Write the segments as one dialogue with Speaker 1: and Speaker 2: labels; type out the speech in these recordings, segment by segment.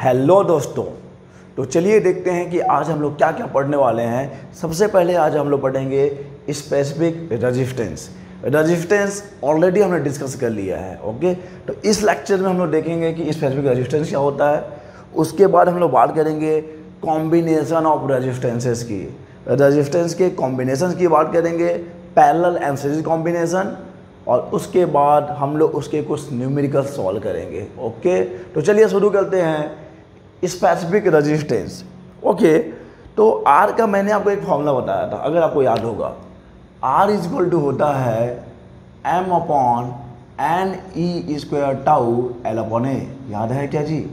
Speaker 1: Hello दोस्तों, तो चलिए देखते हैं कि आज हम लोग क्या क्या पढ़ने वाले हैं। सबसे पहले आज हम लोग पढ़ेंगे स्पेसिफिक रेजिस्टेंस। रेजिस्टेंस ऑलरेडी हमने डिस्कस कर लिया है। ओके, तो इस लेक्चर में हम लोग देखेंगे कि स्पेसिफिक रेजिस्टेंस क्या होता है। उसके बाद हम लोग बात करेंगे कॉम्बिनेशन ऑफ रेजिस्टेंसेस की, रेजिस्टेंस के कॉम्बिनेशन की बात करेंगे, पैरेलल एंड सीरीज कॉम्बिनेशन, और उसके बाद हम लोग उसके कुछ न्यूमेरिकल सॉल्व करेंगे। ओके, तो चलिए शुरू करते हैं स्पेसिफिक रेजिस्टेंस। ओके, तो आर का मैंने आपको एक फॉर्मूला बताया था, अगर आपको याद होगा। आर इज इक्वल टू होता है M upon N E square tau L upon A. याद है क्या जी?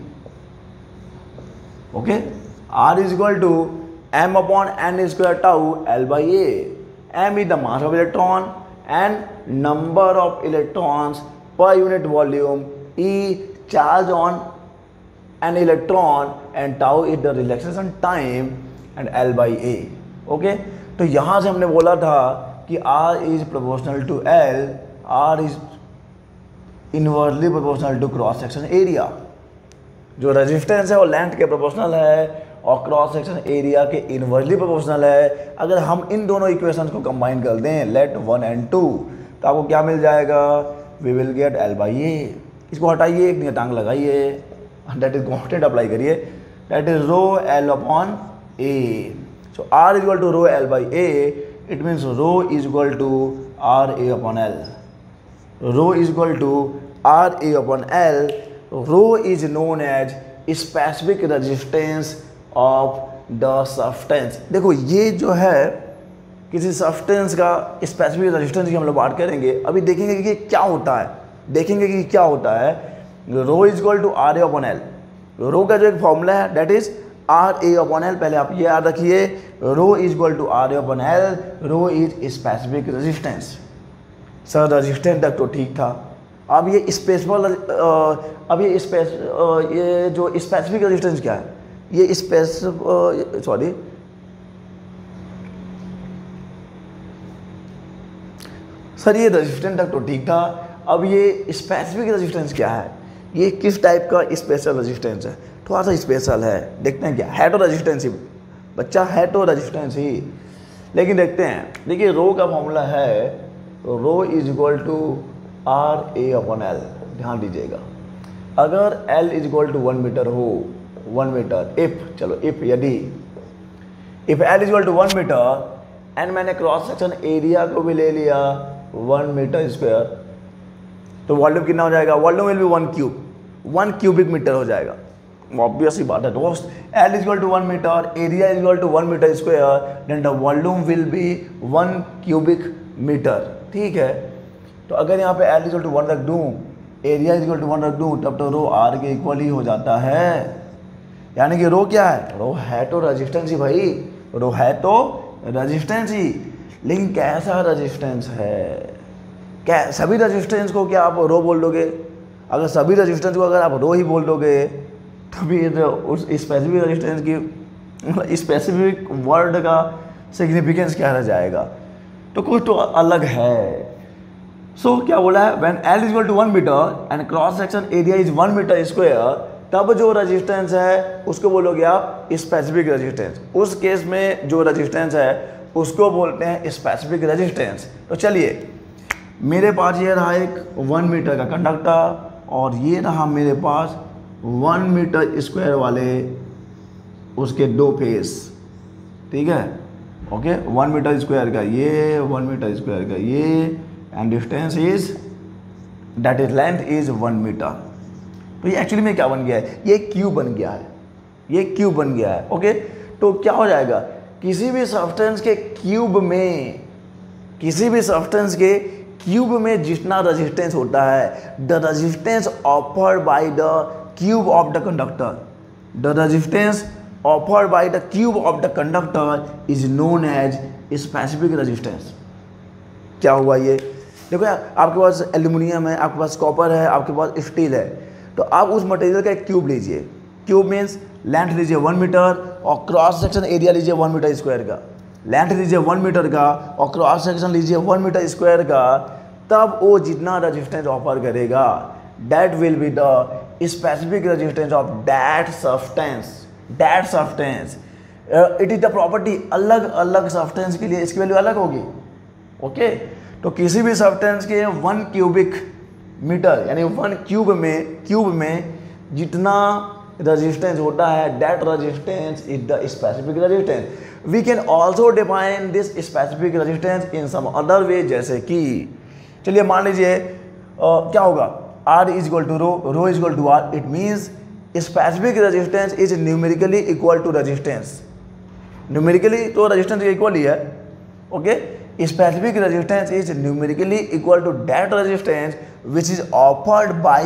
Speaker 1: Okay, R is equal to M upon N square tau L by A. M is the mass of electron and number of electrons per unit volume, E charge on an electron, and tau is the relaxation time, and L by A. Okay, तो यहाँ से हमने बोला था कि R is proportional to L, R is inversely proportional to cross section area। जो resistance है वो लेंथ के प्रोपोर्शनल है और क्रॉस सेक्शन एरिया के इनवर्सली प्रोपोर्शनल है। अगर हम इन दोनों इक्वेशंस को कंबाइन कर दें, लेट 1 and 2, तो आपको क्या मिल जाएगा? We will get L by A. इसको हटाइए, एक नियतांक लगाइए, दैट इज कॉन्स्टेंट अप्लाई करिए, that is rho L upon A. So R is equal to rho L by A, it means rho is equal to R A upon L. Rho is equal to R A upon L. Rho is known as specific resistance of the substance. देखो, ये जो है किसी substance का specific resistance की हम लोग बात करेंगे। अभी देखेंगे कि क्या होता है, देखेंगे कि क्या होता है। Rho is equal to R A upon L. Rho का जो एक फॉर्मूला है that is R A upon L. पहले आप ये याद रखिए, rho is equal to R A upon L. Rho is specific resistance. Sir resistance तक तो ठीक था, अब ये स्पेसिफिक, अब ये जो स्पेसिफिक रेजिस्टेंस क्या है? ये सर ये रेजिस्टेंस तक तो ठीक था, अब ये स्पेसिफिक रेजिस्टेंस क्या है? ये किस टाइप का स्पेशल रेजिस्टेंस है? थोड़ा सा स्पेशल है, देखते हैं क्या है। तो रेजिस्टेंस ही बच्चा, है तो रेजिस्टेंस ही, लेकिन देखते हैं। देखिए, रो का फॉर्मूला है rho is equal to R A upon L. ध्यान दीजिएगा, अगर L is equal to 1 metre हो, 1 मीटर, इफ यदि if L is equal to 1 metre and मैंने क्रॉस सेक्शन एरिया को भी ले लिया 1 मीटर स्क्वायर, तो वॉल्यूम कितना हो जाएगा? Volume will be 1 cubic metre हो जाएगा। ऑब्वियस ही बात है दोस्त, L is equal to 1 metre, area is equal to 1 metre square, then the volume will be 1 cubic metre. ठीक है, तो अगर यहाँ पे एल इज इक्वल टू 1 रख दूँ, एरिया इज इक्वल टू 1 रख दूँ, तब तो रो आर के इक्वल ही हो जाता है। यानी कि रो क्या है? रो है तो रेजिस्टेंस ही भाई, रो है तो रेजिस्टेंस ही। लेकिन कैसा रेजिस्टेंस है? क्या सभी रेजिस्टेंस को क्या आप रो बोल दोगे? अगर सभी रेजिस्टेंस को अगर आप रो ही बोल दोगे तो फिर उस स्पेसिफिक रेजिस्टेंस की स्पेसिफिक वर्ड का सिग्निफिकेंस क्या रह जाएगा? तो कुछ तो अलग है। सो क्या बोला है? When L is equal to 1 metre and cross section area is 1 metre square, तब जो रेजिस्टेंस है उसको बोलोगे आप स्पेसिफिक रेजिस्टेंस। उस केस में जो रेजिस्टेंस है उसको बोलते हैं स्पेसिफिक रेजिस्टेंस। तो चलिए, मेरे पास ये रहा एक 1 मीटर का कंडक्टर और ये रहा मेरे पास 1 मीटर स्क्वायर वाले उसके 2 फेस। ठीक है, ओके, 1 मीटर स्क्वायर का ये, 1 मीटर स्क्वायर का ये, and distance is that is length is 1 metre. तो ये एक्चुअली में क्या बन गया है? ये क्यूब बन गया है, ये क्यूब बन गया है। ओके, तो क्या हो जाएगा? किसी भी सब्सटेंस के क्यूब में, किसी भी सब्सटेंस के क्यूब में जितना रेजिस्टेंस होता है, the resistance offered by the cube of the conductor, the resistance offered by the cube of the conductor is known as specific resistance. क्या हुआ ये? देखो यार, आपके पास एल्यूमिनियम है, आपके पास कॉपर है, आपके पास स्टील है, तो आप उस मटेरियल का एक क्यूब लीजिए। क्यूब मीन्स लेंथ लीजिए 1 मीटर और क्रॉस सेक्शन एरिया लीजिए 1 मीटर स्क्वायर का। लेंथ लीजिए 1 मीटर का और क्रॉस सेक्शन लीजिए 1 मीटर स्क्वायर का, तब वो जितना रेजिस्टेंस ऑफर करेगा that will be the specific resistance of that substance it is the property. अलग अलग सब्सटेंस के लिए इसकी वैल्यू अलग होगी। ओके, तो किसी भी सब्सटेंस के 1 क्यूबिक मीटर यानी 1 क्यूब में जितना रेजिस्टेंस होता है, that resistance is the specific resistance. We can also define this specific resistance in some other way, जैसे कि चलिए मान लीजिए क्या होगा, R is equal to rho is equal to R। It means specific resistance is numerically equal to resistance. Numerically तो resistance इक्वल ही है। Okay, specific resistance is numerically equal to that resistance which is offered by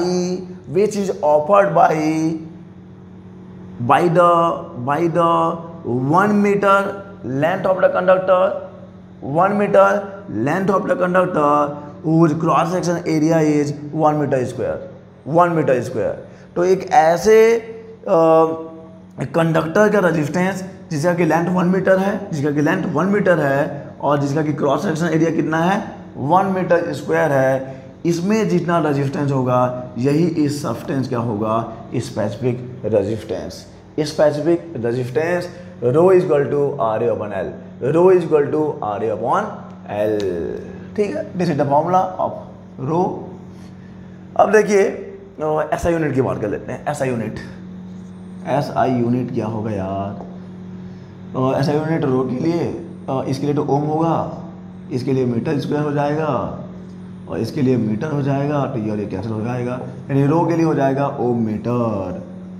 Speaker 1: the 1 meter length of the conductor, 1 meter length of the conductor whose cross section area is 1 meter square। तो एक ऐसे conductor का resistance जिसका कि length 1 metre है, और जिसका कि क्रॉस सेक्शन एरिया कितना है 1 मीटर स्क्वायर है, इसमें जितना रेजिस्टेंस होगा यही इस सब्सटेंस का होगा specific resistance. Specific resistance rho is equal to RA upon L, rho is equal to RA upon L। ठीक है, this is the formula of rho. अब देखिए SI यूनिट की बात कर लेते हैं। SI यूनिट क्या होगा यार? SI यूनिट रो के लिए इसके लिए तो ओम होगा, इसके लिए मीटर स्क्वायर हो जाएगा, और इसके लिए मीटर हो जाएगा, तो ये कैंसिल हो जाएगा। यानी रो के लिए हो जाएगा ओम मीटर,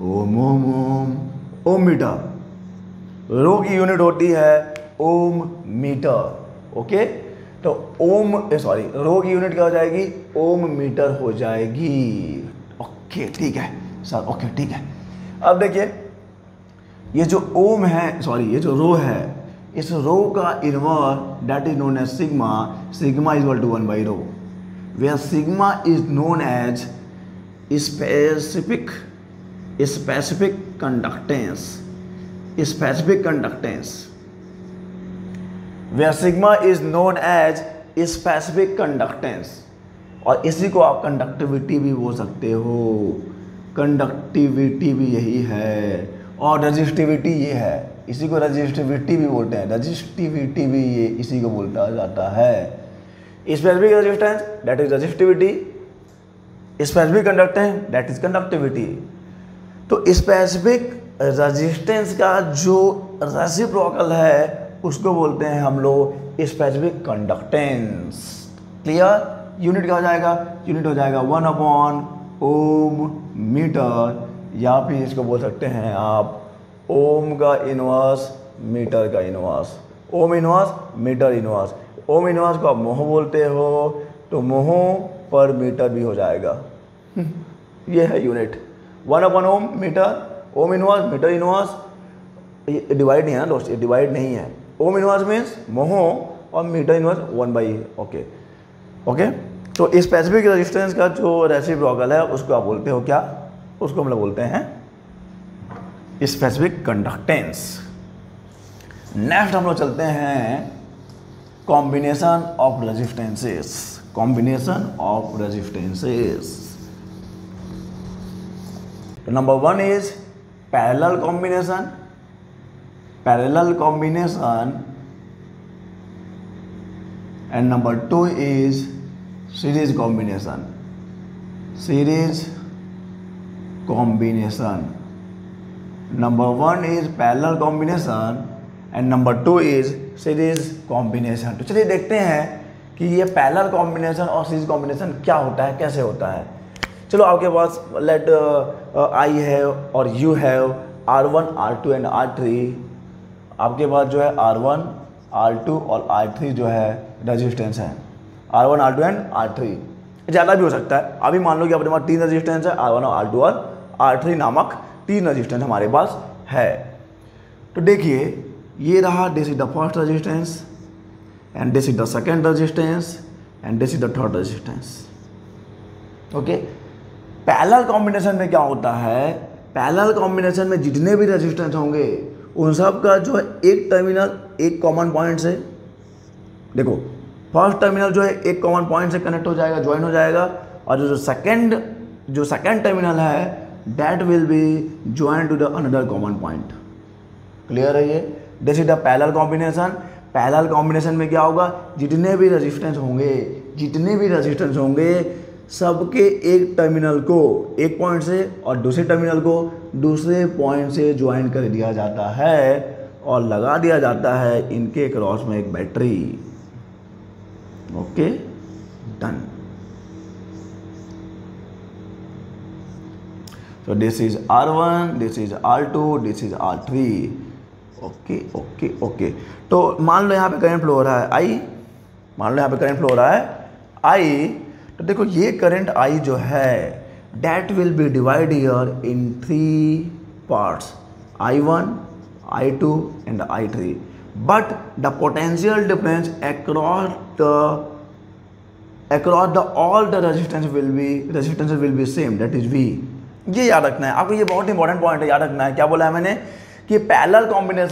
Speaker 1: ओम मीटर। रो की यूनिट होती है ओम मीटर। ओके, तो रो की यूनिट क्या हो जाएगी? ओम मीटर हो जाएगी। ओके ठीक है सर, ओके ठीक है। अब देखिए ये जो ओम है, ये जो रो है, इस रो का inverse that is known as sigma is equal to 1 by rho, where sigma is known as specific conductance, where sigma is known as specific conductance, और इसी को आप कंडक्टिविटी भी बोल सकते हो। कंडक्टिविटी भी यही है, और रजिस्टिविटी ये है, इसी को रजिस्टिविटी भी बोलते हैं। रजिस्टिविटी भी ये इसी को बोलता जाता है। Specific resistance that is resistivity, specific conductance that is conductivity. तो स्पेसिफिक रेजिस्टेंस का जो रेसिप्रोकल है उसको बोलते हैं हम लोग स्पेसिफिक कंडक्टेंस। क्लियर? यूनिट क्या हो जाएगा? यूनिट हो जाएगा 1 अपॉन ओम मीटर, या फिर इसको बोल सकते हैं आप ओम का इनवर्स मीटर का inverse, ohm inverse metre inverse. Ohm inverse को आप मोह बोलते हो तो मोह पर मीटर भी हो जाएगा। ये है unit 1 upon ohm metre, ohm inverse metre inverse. ये डिवाइड नहीं है ना दोस्त, ये डिवाइड नहीं है। ओम इनवर्स मीन्स मोह और मीटर इनवर्स 1 बाई। ओके, तो स्पेसिफिक रेजिस्टेंस का जो रेसिप्रोकल है उसको आप बोलते हो क्या? उसको हम लोग बोलते हैं स्पेसिफिक कंडक्टेंस। नेक्स्ट हम लोग चलते हैं कॉम्बिनेशन ऑफ रेजिस्टेंसेस। तो number 1 is parallel combination, and number 2 is series combination. Number 1 is parallel combination and number 2 is series combination. तो चलिए देखते हैं कि ये पैरेलल कॉम्बिनेशन और सीरीज कॉम्बिनेशन क्या होता है, कैसे होता है। चलो आपके पास लेट आई है और you have R1, R2 and R3। आपके पास जो है R1, R2 और R3 जो है रेजिस्टेंस है, R1, R2 एंड R3। ज़्यादा भी हो सकता है। अभी मान लो कि अपने पास 3 रेजिस्टेंस है, R1 और R2 और R3 नामक 3 रेजिस्टेंस हमारे पास है। तो देखिए ये रहा, this is the first resistance and this is the second resistance and this is the third resistance. Okay, parallel combination में क्या होता है? पैरेलल कॉम्बिनेशन में जितने भी रेजिस्टेंस होंगे उन सब का जो है एक टर्मिनल एक कॉमन पॉइंट से, देखो फर्स्ट टर्मिनल जो है एक कॉमन पॉइंट से कनेक्ट हो जाएगा, ज्वाइन हो जाएगा, और जो सेकंड टर्मिनल है that will be join to the another common point. Clear है ये? This is the parallel combination. Parallel combination में क्या होगा, जितने भी रेजिस्टेंस होंगे सबके एक टर्मिनल को एक पॉइंट से और दूसरे टर्मिनल को दूसरे पॉइंट से ज्वाइन कर दिया जाता है और लगा दिया जाता है इनके क्रॉस में एक battery. Okay, done. So this is R1, this is R2, this is R3। Okay. तो मान लो यहाँ पे करंट फ्लो हो रहा है I, तो देखो ये करंट I जो है that will be divided here in 3 parts, I1, I2 and I3, but the potential difference across all the resistance will be same, that is V। ये याद रखना है आपको, ये बहुत इंपॉर्टेंट पॉइंट है, याद रखना है। क्या बोला है मैंने कि पैरेलल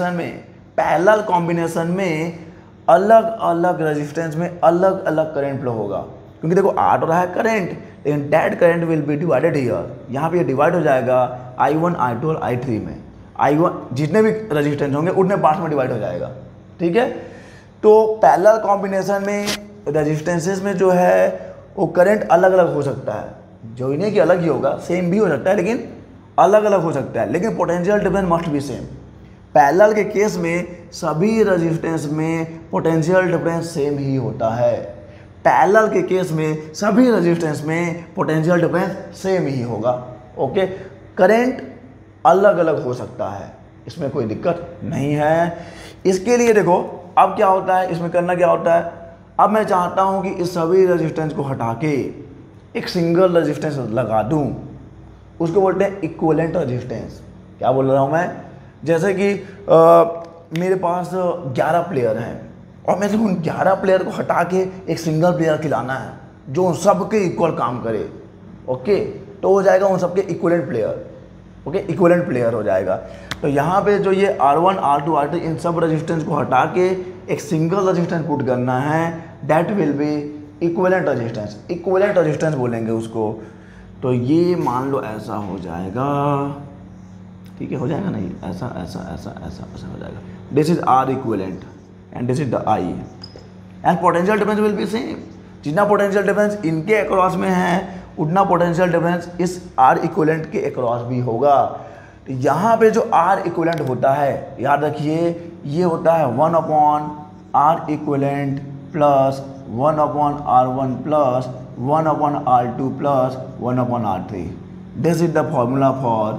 Speaker 1: कॉम्बिनेशन में अलग अलग रेजिस्टेंस में अलग अलग करंट फ्लो होगा, क्योंकि देखो आ तो रहा है करंट, लेकिन that current will be divided here, यहाँ पे ये डिवाइड हो जाएगा I1, I2 और I3 में। I1 जितने भी रेजिस्टेंस होंगे उतने पार्ट्स में डिवाइड हो जाएगा, ठीक है। तो पैरेलल कॉम्बिनेशन में रेजिस्टेंसेस में जो है वो करंट अलग अलग हो सकता है, जो इन्हें कि अलग ही होगा, सेम भी हो सकता है लेकिन अलग अलग हो सकता है, लेकिन potential difference must be same. Parallel के केस में सभी रेजिस्टेंस में पोटेंशियल डिफरेंस सेम ही होता है। पैरेलल के केस में सभी रेजिस्टेंस में पोटेंशियल डिफरेंस सेम ही होगा। ओके, करंट अलग अलग हो सकता है, इसमें कोई दिक्कत नहीं है। इसके लिए देखो अब क्या होता है, इसमें करना क्या होता है, अब मैं चाहता हूं कि इस सभी रेजिस्टेंस को हटा के एक सिंगल रेजिस्टेंस लगा दूं, उसको बोलते हैं इक्विवेलेंट रेजिस्टेंस। क्या बोल रहा हूं मैं, जैसे कि मेरे पास 11 प्लेयर हैं और मैं उन 11 प्लेयर को हटा के एक सिंगल प्लेयर खिलाना है जो उन सबके इक्वल काम करे। ओके, तो हो जाएगा उन सबके equivalent player. Okay, equivalent player हो जाएगा। तो यहाँ पे जो ये R1, R2, R3 इन सब रेजिस्टेंस को हटा के एक सिंगल रेजिस्टेंस पुट करना है, that will be equivalent resistance. Equivalent resistance बोलेंगे उसको। तो ये मान लो ऐसा हो जाएगा, ठीक है, हो जाएगा नहीं, ऐसा ऐसा ऐसा ऐसा ऐसा हो जाएगा। This is R equivalent and this is the I and potential difference will be same. जितना पोटेंशियल डिफरेंस इनके अक्रॉस में है उतना पोटेंशियल डिफरेंस इस R इक्विवेलेंट के अक्रॉस भी होगा। तो यहाँ पे जो R इक्विवेलेंट होता है, याद रखिए ये होता है 1/R equivalent plus 1/R1 plus 1/R2 plus 1/R3। This is the formula for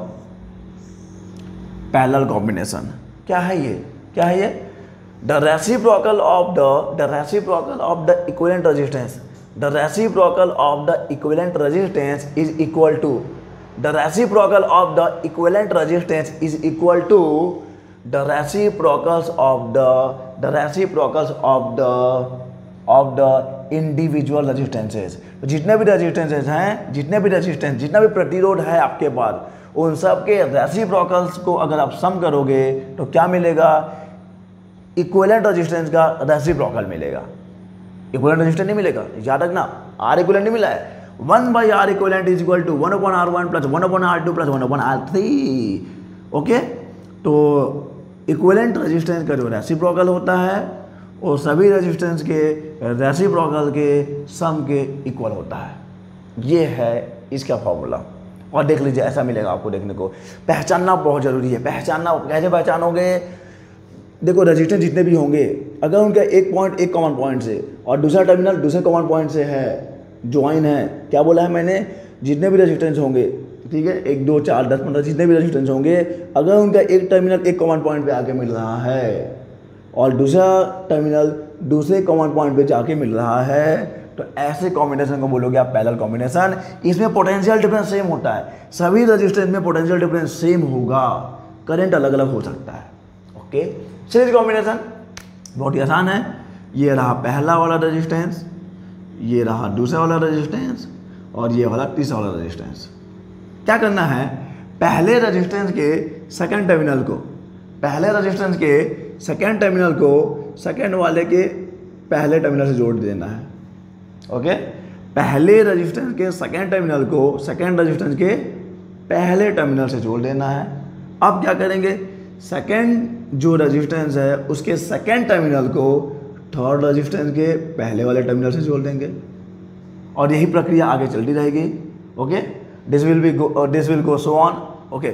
Speaker 1: parallel combination. क्या है ये, क्या है ये? The reciprocal of the equivalent resistance, the reciprocal of the equivalent resistance is equal to the reciprocal of the equivalent resistance is equal to the reciprocals of the individual resistances। तो जितने भी resistances हैं, जितना भी प्रतिरोध है आपके पास, उन सब के रेसिप्रोकल्स को अगर आप सम करोगे तो क्या मिलेगा? इक्विवेलेंट रेजिस्टेंस का रेसिप्रोकल मिलेगा। इक्विवेलेंट रेजिस्टेंस नहीं मिलेगा, याद रखना, R इक्विवेलेंट नहीं मिला है। 1/R equivalent is equal to 1/R1 plus 1/R2 plus 1/R3। Okay, तो इक्विवेलेंट रेजिस्टेंस का जो रेसिप्रोकल होता है वो सभी रेजिस्टेंस के रेसिप्रोकल के सम के इक्वल होता है। ये है इसका फॉर्मूला। और देख लीजिए ऐसा मिलेगा आपको देखने को। पहचानना बहुत ज़रूरी है। पहचानना कैसे पहचानोगे? देखो रेजिस्टेंस जितने भी होंगे, अगर उनका एक पॉइंट एक कॉमन पॉइंट से और दूसरा टर्मिनल दूसरे कॉमन पॉइंट से है, ज्वाइन है, क्या बोला है मैंने? जितने भी रेजिस्टेंस होंगे, ठीक है, 1, 2, 4, 10, 15 जितने भी रेजिस्टेंस होंगे, अगर उनका एक टर्मिनल एक कॉमन पॉइंट पे आके मिल रहा है और दूसरा टर्मिनल दूसरे कॉमन पॉइंट पे जाके मिल रहा है, तो ऐसे कॉम्बिनेशन को बोलोगे आप पैरेलल कॉम्बिनेशन। इसमें पोटेंशियल डिफरेंस सेम होता है, सभी रेजिस्टेंस में पोटेंशियल डिफरेंस सेम होगा, करंट अलग अलग हो सकता है। ओके, सीरीज कॉम्बिनेशन बहुत ही आसान है। ये रहा पहला वाला रेजिस्टेंस, ये रहा दूसरा वाला रेजिस्टेंस और ये वाला तीसरा वाला रेजिस्टेंस। क्या करना है? पहले रेजिस्टेंस के सेकंड टर्मिनल को, पहले रेजिस्टेंस के सेकंड टर्मिनल को सेकंड वाले के पहले टर्मिनल से जोड़ देना है। ओके, पहले रेजिस्टेंस के सेकंड टर्मिनल को सेकंड रेजिस्टेंस के पहले टर्मिनल से जोड़ देना है। अब क्या करेंगे, सेकेंड जो रेजिस्टेंस है उसके सेकेंड टर्मिनल को थर्ड रेजिस्टेंस के पहले वाले टर्मिनल से जोड़ देंगे और यही प्रक्रिया आगे चलती रहेगी। Okay, this will go so on. Okay,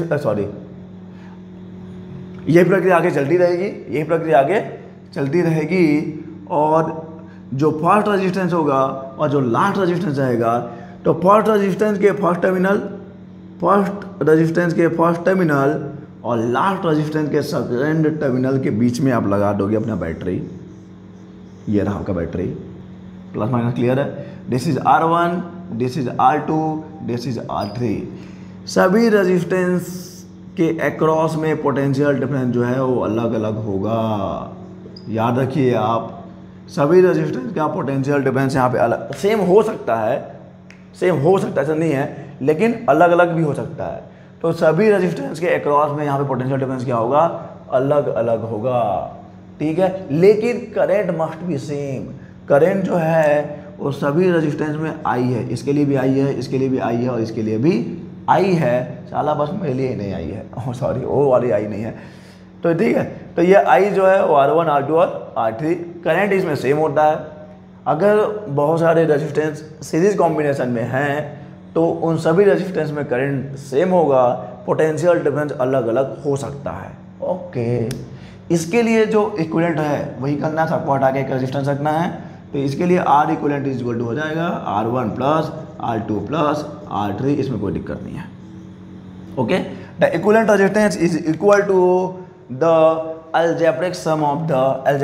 Speaker 1: यही प्रक्रिया आगे चलती रहेगी, और जो फर्स्ट रेजिस्टेंस होगा और जो लास्ट रेजिस्टेंस रहेगा, तो फर्स्ट रेजिस्टेंस के फर्स्ट टर्मिनल और लास्ट रेजिस्टेंस के सेकेंड टर्मिनल के बीच में आप लगा दोगे अपना बैटरी। ये रहा आपका बैटरी, प्लस माइनस क्लियर है। This is R1, this is R2, this is R3। सभी रेजिस्टेंस के अक्रॉस में पोटेंशियल डिफरेंस जो है वो अलग अलग होगा। याद रखिए आप, सभी रेजिस्टेंस का पोटेंशियल डिफरेंस यहाँ पे अलग सेम हो सकता है, ऐसा नहीं है, लेकिन अलग अलग भी हो सकता है। तो सभी रेजिस्टेंस के अक्रॉस में यहाँ पे पोटेंशियल डिफरेंस क्या होगा, अलग अलग होगा। ठीक है, लेकिन current must be same. Current जो है वो सभी रेजिस्टेंस में आई है, इसके लिए भी आई है, इसके लिए भी आई है और इसके लिए भी आई है। साला बस मेरे लिए ही नहीं आई है, सॉरी वो वाली आई नहीं है। तो ठीक है, तो ये आई जो है वो R1, R2 और R3 करंट इसमें सेम होता है। अगर बहुत सारे रेजिस्टेंस सीरीज कॉम्बिनेशन में हैं तो उन सभी रेजिस्टेंस में करंट सेम होगा, पोटेंशियल डिफरेंस अलग अलग हो सकता है। ओके, इसके लिए जो इक्विवेलेंट है वही करना है, सबको हटा के एक रेजिस्टेंस रखना है। तो इसके लिए R equivalent is equal to हो जाएगा R1 plus R2 plus R3, इसमें कोई दिक्कत नहीं है। Okay, the equivalent resistance is equal to the algebraic sum of the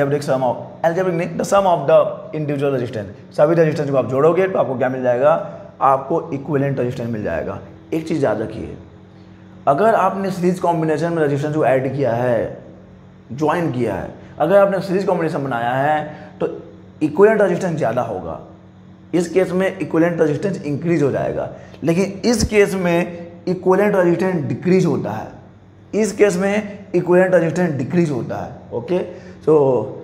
Speaker 1: sum of the individual resistance। सभी रेजिस्टेंस को आप जोड़ोगे तो आपको क्या मिल जाएगा, आपको इक्विवेलेंट रेजिस्टेंस मिल जाएगा। एक चीज़ याद रखिए, अगर आपने सीरीज कॉम्बिनेशन में रेजिस्टेंस को ऐड किया है, ज्वाइन किया है, अगर आपने सीरीज कॉम्बिनेशन बनाया है तो इक्विवेलेंट रेजिस्टेंस ज़्यादा होगा। इस केस में इक्विवेलेंट रेजिस्टेंस इंक्रीज हो जाएगा, लेकिन इस केस में इक्विवेलेंट रेजिस्टेंस डिक्रीज होता है। इस केस में इक्विवेलेंट रेजिस्टेंस डिक्रीज होता है। ओके, सो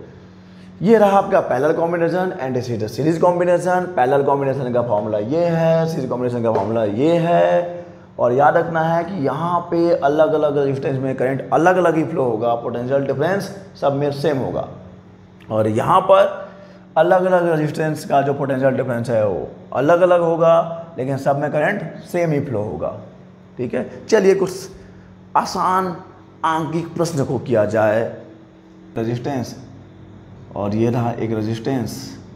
Speaker 1: ये रहा आपका parallel combination and this is the series combination. Parallel combination का फॉर्मूला ये है, सीरीज कॉम्बिनेशन का फॉर्मूला ये है। और याद रखना है कि यहाँ पे अलग अलग रेजिस्टेंस में करंट अलग अलग ही फ्लो होगा, पोटेंशियल डिफरेंस सब में सेम होगा। और यहाँ पर अलग अलग रेजिस्टेंस का जो पोटेंशियल डिफरेंस है वो अलग अलग होगा, लेकिन सब में करंट सेम ही फ्लो होगा। ठीक है, चलिए कुछ आसान आंकिक प्रश्न को किया जाए। रेजिस्टेंस, और ये रहा एक रेजिस्टेंस,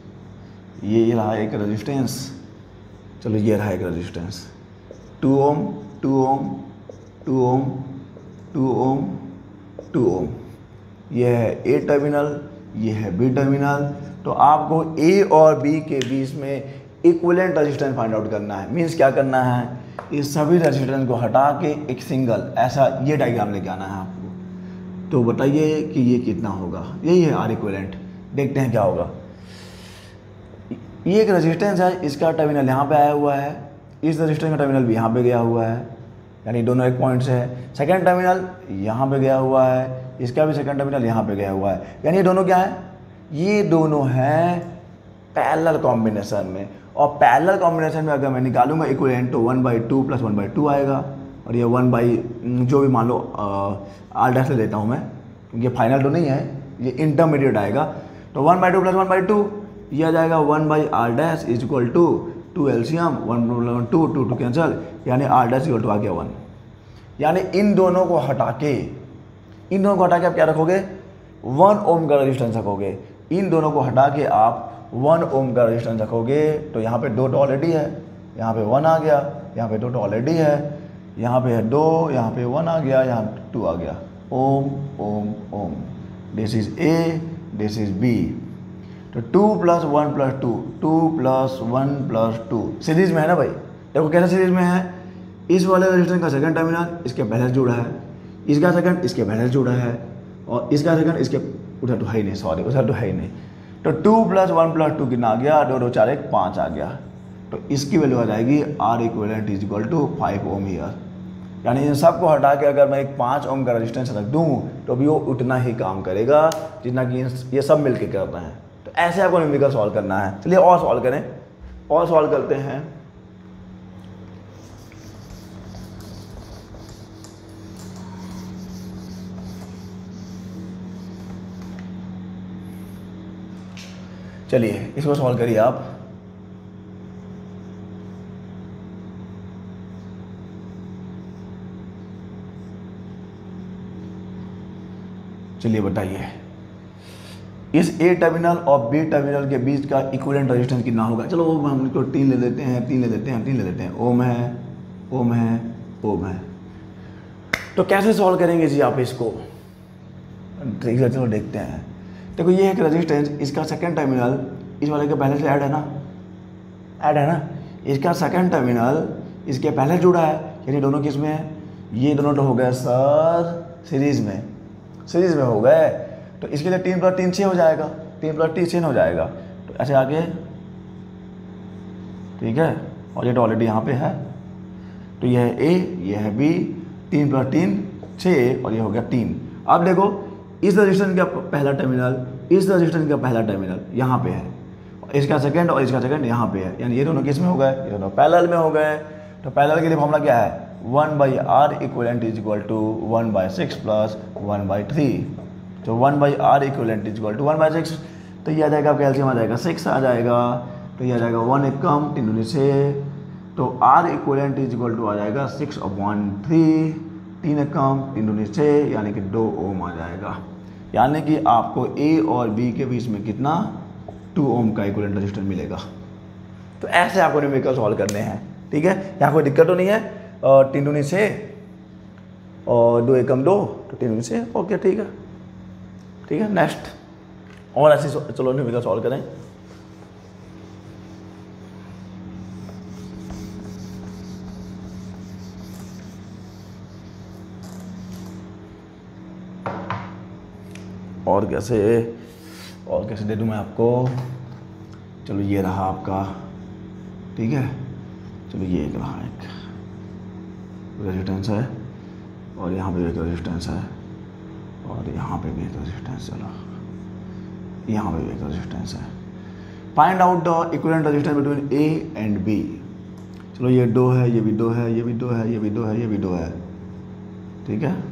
Speaker 1: ये रहा एक रेजिस्टेंस, चलो ये रहा एक रेजिस्टेंस 2 ओम 2 ओम 2 ओम 2 ओम 2 ओम। ये है ए टर्मिनल, ये है बी टर्मिनल। तो आपको ए और बी के बीच में इक्विवेलेंट रेजिस्टेंस फाइंड आउट करना है। मीन्स क्या करना है, इस सभी रेजिस्टेंस को हटा के एक सिंगल ऐसा ये डायग्राम लेके आना है आपको। तो बताइए कि ये कितना होगा, यही है आर इक्विवेलेंट। देखते हैं क्या होगा। ये एक रेजिस्टेंस है, इसका टर्मिनल यहाँ पे आया हुआ है, इस रेजिस्टेंस का टर्मिनल भी यहाँ पे गया हुआ है, यानी दोनों एक पॉइंट से है। सेकेंड टर्मिनल यहाँ पे गया हुआ है, इसका भी सेकेंड टर्मिनल यहाँ पे गया हुआ है, यानी ये दोनों क्या है, ये दोनों हैं पैरेलल कॉम्बिनेशन में। और पैरेलल कॉम्बिनेशन में अगर मैं निकालूंगा इक्विवेलेंट तो 1/2 + 1/2 आएगा। और ये 1 जो भी मान लो आर डैश ले लेता हूँ मैं, क्योंकि ये फाइनल तो नहीं है, ये इंटरमीडिएट आएगा। तो 1/2 + 1/2 ये आ जाएगा 1/r dash is equal to 2 LCM 1 2 2 2 cancel, यानी r डैश इक्वल टू आ गया 1। यानी इन दोनों को हटा के आप क्या रखोगे, 1 ओम का रेजिस्टेंस रखोगे। इन दोनों को हटा के आप 1 ओम का रेजिस्टेंस रखोगे। तो यहाँ पे 2 तो ऑलरेडी है, यहाँ पे 1 आ गया, यहाँ पे 2 तो ऑलरेडी है, यहाँ पे है 2, यहाँ पे 1 आ गया, यहाँ 2 आ गया। Ohm ohm ohm, this is A, this is B. तो 2 + 1 + 2, 2 + 1 + 2 सीरीज में है ना भाई। देखो कैसे सीरीज में है, इस वाले रेजिस्टेंस का सेकंड टर्मिनल इसके पहले से जुड़ा है, इसका सेकंड इसके पहले से जुड़ा है, और इसका सेकंड इसके उधर तो है ही नहीं, सॉरी उधर तो है ही नहीं। तो 2 + 1 + 2 कितना आ गया, 2 2 4 1 5 आ गया। तो इसकी वैल्यू आ जाएगी R equivalent is equal to 5 ohm ईयर। यानी इन सब को हटा के अगर मैं एक 5 ओम का रेजिस्टेंस रख दूँ तो भी वो उतना ही काम करेगा जितना कि ये सब मिलके कर रहे हैं। तो ऐसे आपको न्यूमेरिकल सॉल्व करना है। चलिए और सॉल्व करें, और सॉल्व करते हैं। चलिए इसको सॉल्व करिए आप। चलिए बताइए, इस ए टर्मिनल और बी टर्मिनल के बीच का इक्विवेलेंट रेजिस्टेंस कितना होगा। चलो वो हम इसको 3 ले लेते हैं, 3 ले लेते हैं, 3 ले लेते हैं। ओम है, ओम है, ओम है। तो कैसे सॉल्व करेंगे जी आप इसको, ठीक है चलो देखते हैं। देखो ये एक रेजिस्टेंस, इसका सेकंड टर्मिनल इस वाले के पहले से ऐड है ना, ऐड है ना। इसका सेकंड टर्मिनल इसके पहले जुड़ा है, यानी दोनों किस में है, ये दोनों तो हो गए सर सीरीज में, सीरीज में हो गए। तो इसके लिए 3 + 3 6 हो जाएगा, 3 + 3 6 हो जाएगा। तो ऐसे आगे, ठीक है, और ये तो ऑलरेडी यहाँ पे है। तो ये है ए, ये है बी, 3 + 3 6 और ये हो गया 3। अब देखो इस रजिस्टेंस का पहला टर्मिनल, इस रजिस्टेंस का पहला टर्मिनल यहाँ पे है, इसका सेकंड और इसका सेकंड यहाँ पे है, यानी ये दोनों किस में हो गए, ये दोनों पैरेलल में हो गए। तो पैरेलल के लिए फॉर्मूला क्या है, 1/r equivalent is equal to 1/6 + 1/3। तो 1/r equivalent is equal to 1/6, तो ये आ जाएगा आपका एलसीएम आ जाएगा 6 आ जाएगा। तो ये आ जाएगा 1 एकम 3 दूनी 6, तो r equivalent is equal to आ जाएगा 6/3, 3 एकम 3 दूनी 6, यानी कि 2 ओम आ जाएगा। यानी कि आपको ए और बी के बीच में कितना, 2 ओम का इक्विवेलेंट रेजिस्टेंस मिलेगा। तो ऐसे आपको न्यूमेरिकल सॉल्व करने हैं, ठीक है। यहाँ कोई दिक्कत तो नहीं है। 3 दूनी 6 और 2 एकम 2, तो 3 दूनी 6, ओके ठीक है, ठीक है। नेक्स्ट और ऐसे चलो न्यूमेरिकल सॉल्व करें। और कैसे दे दूँ मैं आपको। चलो ये रहा आपका, ठीक है। चलो ये एक रहा, एक रेजिस्टेंस है और यहाँ पे एक रेजिस्टेंस है और यहाँ पे भी एक रेजिस्टेंस, चलो यहाँ पे भी एक रेजिस्टेंस है। Find out the equivalent resistance between A and B. चलो ये 2 है, ये भी 2 है, ये भी 2 है, ये भी 2 है, ये भी 2 है, ठीक है।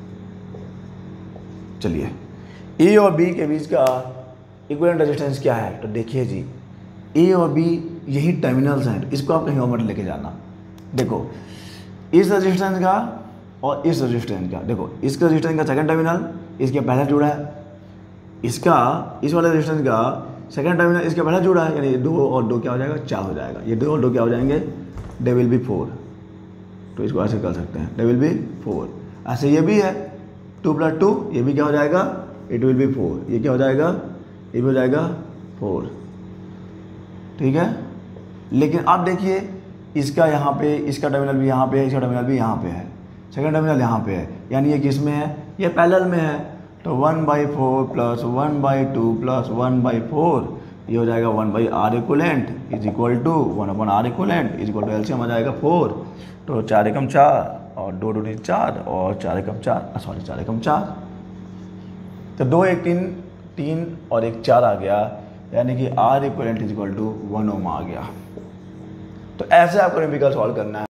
Speaker 1: चलिए ए और बी के बीच का इक्विवेलेंट रेजिस्टेंस क्या है, तो देखिए जी ए और बी यही टर्मिनल्स हैं, तो इसको आप कहीं और मत लेके जाना। देखो इस रेजिस्टेंस का और इस रेजिस्टेंस का, देखो इस रेजिस्टेंस का सेकंड टर्मिनल इसके पहले जुड़ा है, इसका इस वाले रेजिस्टेंस का सेकंड टर्मिनल इसके पहले जुड़ा है, यानी 2 और 2 क्या हो जाएगा, 4 हो जाएगा। ये 2 और 2 क्या हो जाएंगे, दे विल बी 4। तो इसको ऐसे कर सकते हैं, दे विल बी 4। ऐसे ये भी है 2 + 2, ये भी क्या हो जाएगा, इट विल बी 4। ये क्या हो जाएगा, ये भी हो जाएगा 4, ठीक है। लेकिन अब देखिए इसका यहाँ पे, इसका टर्मिनल भी यहाँ पे है, इसका टर्मिनल भी यहाँ पे है, सेकंड टर्मिनल यहाँ पे है, यानी ये किस में है, ये पैरेलल में है। तो 1/4 + 1/2 + 1/4 ये हो जाएगा 1/r equivalent is equal to 1/r equivalent is equal to LCM आ जाएगा 4। तो 4 एकम 4 और 2 दूनी 4 और 4 एकम 4, सॉरी 4 एकम 4। तो 2 1 3 और 1 4 आ गया, यानी कि r equivalent is equal to 1 ohm आ गया। तो ऐसे आपको न्यूमेरिकल सॉल्व करना है।